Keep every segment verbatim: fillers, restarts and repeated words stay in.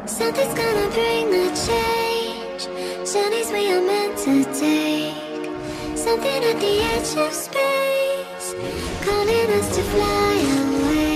Something's gonna bring the change. Journeys we are meant to take. Something at the edge of space, calling us to fly away.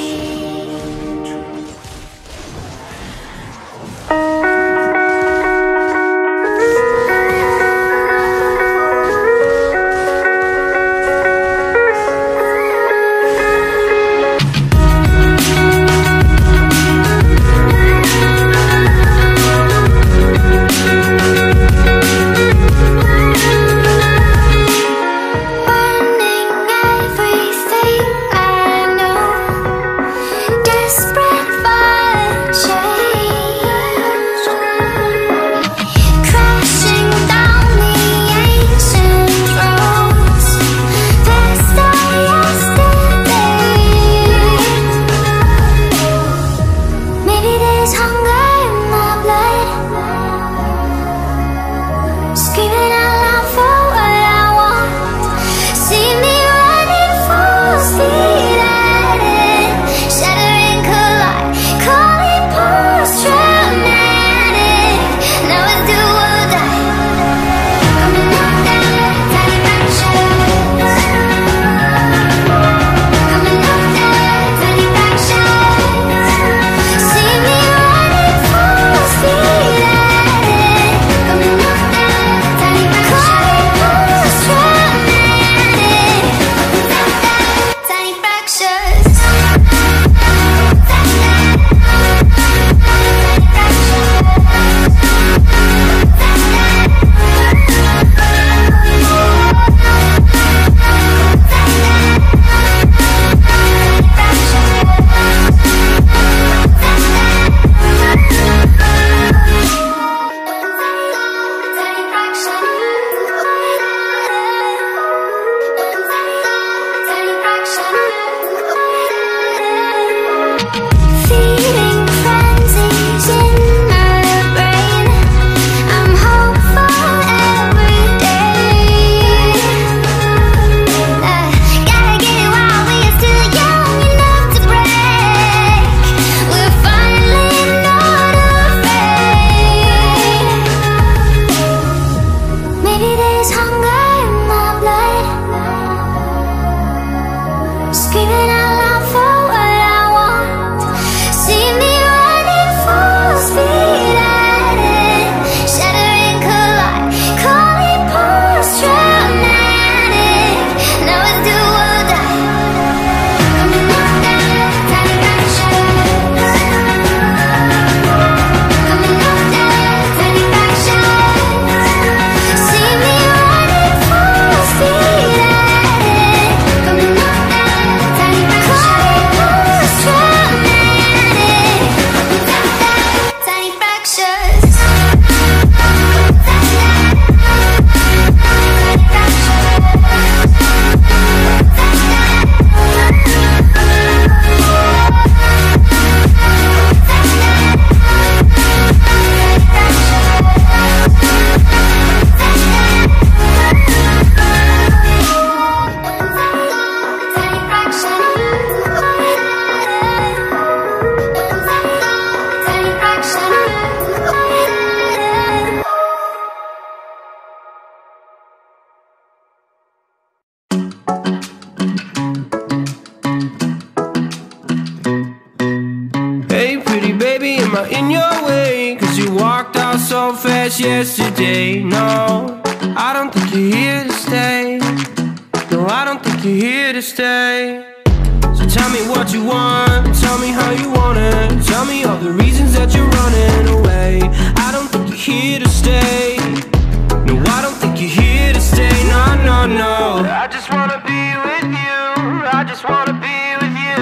Yesterday, no, I don't think you're here to stay. No, I don't think you're here to stay. So tell me what you want, tell me how you want it. Tell me all the reasons that you're running away. I don't think you're here to stay. No, I don't think you're here to stay. No, no, no. I just wanna be with you. I just wanna be with you,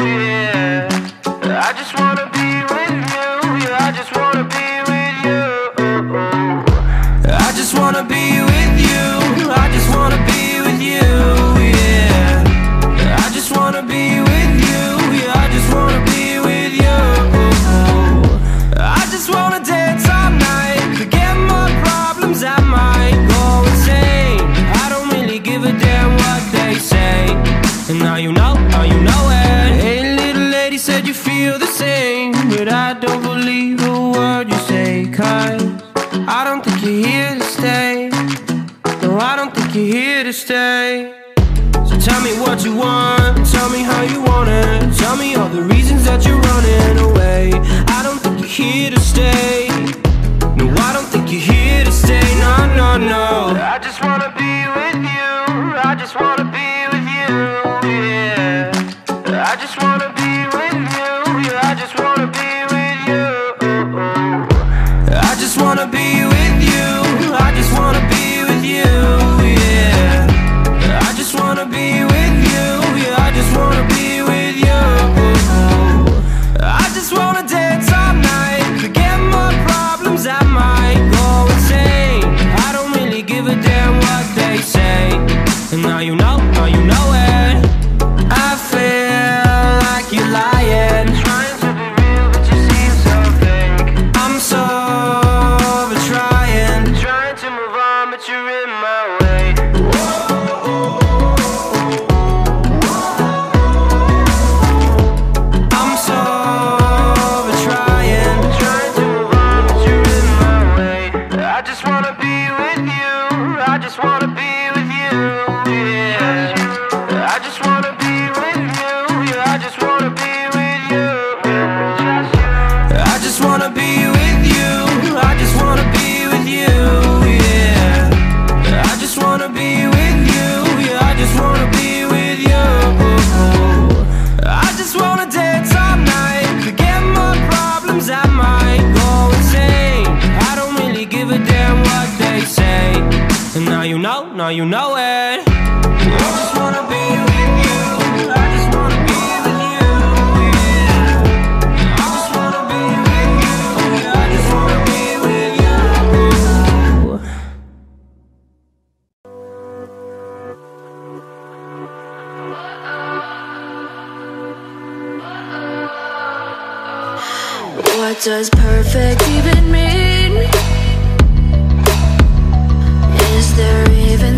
yeah. I just wanna be with you. Yeah, I just wanna be with you. I just wanna be with you. I just wanna be with you, yeah. I just wanna be with you. Yeah, I just wanna be with you. I just wanna dance all night, forget my believe a word you say, 'cause I don't think you're here to stay. No, I don't think you're here to stay. So tell me what you want, tell me how you want it. Tell me all the reasons that you're running away. I don't think you're here to stay. No, I don't think you're here to stay. No, no, no. I just wanna be with you. I just wanna be with you, yeah. I just wanna be with you. Yeah, I just wanna be with you. I just wanna be with you. I just wanna be with you, yeah. I just wanna be with you. Yeah, I just wanna be with you. I just wanna dance all night, forget my problems, I might go insane. I don't really give a damn what they say. And now you know, now you know it. I feel like you're lying, trying to be real, but you seem so fake. I'm so over trying, trying to move on, but you're in my way. I'm so over trying, trying to move on, but you're in my way. I just wanna be with you. I just wanna be with you, yeah. I just wanna be with you. Yeah, I just wanna be with you. I just wanna be with you. I just wanna be with you, yeah. I just wanna be with you. Yeah, I just wanna be with you. I just wanna dance all night, forget my problems, I might go insane. I don't really give a damn what they say. And now you know, now you know it. I just wanna be with you. I just wanna be with you, yeah. I just wanna be with you. Yeah, I just wanna be with you. What does perfect even mean? Is there even